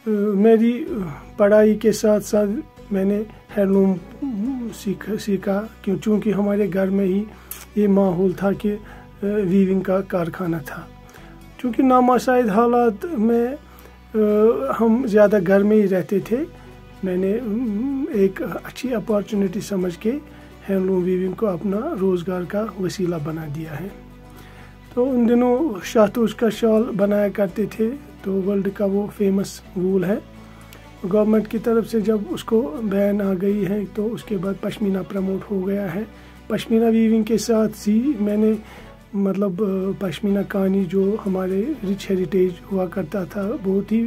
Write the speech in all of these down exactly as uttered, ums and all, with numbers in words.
میری پڑھائی کے ساتھ ساتھ میں نے ہینڈلوم سیکھا سیکھا کیوں چونکہ ہمارے گھر میں ہی یہ ماحول تھا کہ ویونگ کا کارخانہ تھا. چونکہ نامساعد حالات میں ہم زیادہ گھر میں ہی رہتے تھے، میں نے ایک اچھی اپارچونیٹی سمجھ کے ہینڈلوم ویونگ کو اپنا روزگار کا وسیلہ بنا دیا ہے. تو ان دنوں شاہتوش کا شال بنایا کرتے تھے، تو ورلڈ کا وہ فیمس وول ہے. گورنمنٹ کی طرف سے جب اس کو بین آ گئی ہے تو اس کے بعد پشمینہ پروموٹ ہو گیا ہے. پشمینہ ویونگ کے ساتھ ہی میں نے مطلب پشمینہ کانی جو ہمارے رچ ہیریٹیج ہوا کرتا تھا، بہت ہی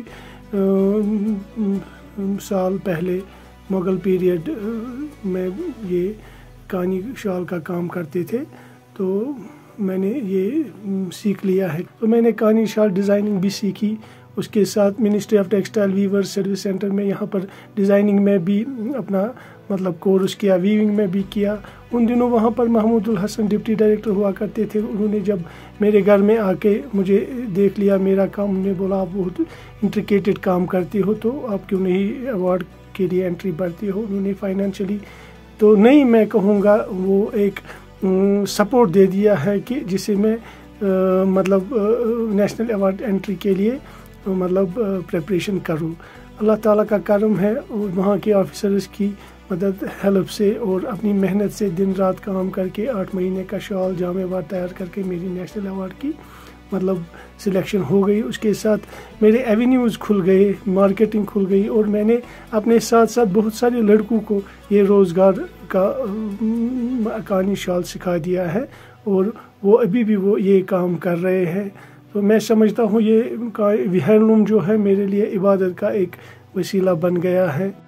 سال پہلے مغل پیریڈ میں یہ کانی شال کا کام کرتے تھے، تو میں نے یہ سیکھ لیا ہے. تو میں نے کانی شال ڈیزائننگ بھی سیکھی. اس کے ساتھ ministry of textile weaver service centre میں یہاں پر ڈیزائننگ میں بھی اپنا مطلب کورس کیا، ویونگ میں بھی کیا. ان دنوں وہاں پر محمود الحسن ڈپٹی ڈائریکٹر ہوا کرتے تھے. انہوں نے جب میرے گھر میں آ کے مجھے دیکھ لیا میرا کام، انہوں نے بولا آپ بہت انٹریکیٹڈ کام کرتے ہو، تو آپ کیوں نہیں ایوارڈ کے لیے انٹری بھرتے ہو. انہوں نے فائنینشلی تو نہیں میں کہوں گا وہ ایک سپورٹ دے دیا ہے کہ جسے میں مطلب نیشنل ایوارڈ انٹری کے لیے مطلب پریپریشن کروں. اللہ تعالیٰ کا کرم ہے اور وہاں کے آفیسرز کی مدد ہیلپ سے اور اپنی محنت سے دن رات کام کر کے آٹھ مہینے کا شال جامع وار تیار کر کے میری نیشنل ایوارڈ کی مطلب سلیکشن ہو گئی. اس کے ساتھ میرے ایونیوز کھل گئے، مارکیٹنگ کھل گئی، اور میں نے اپنے ساتھ ساتھ بہت سارے لڑکوں کو یہ روزگار کا کانی شال سکھا دیا ہے، اور وہ ابھی بھی وہ یہ کام کر رہے ہیں. تو میں سمجھتا ہوں یہ ہینڈلوم جو ہے میرے لیے عبادت کا ایک وسیلہ بن گیا ہے.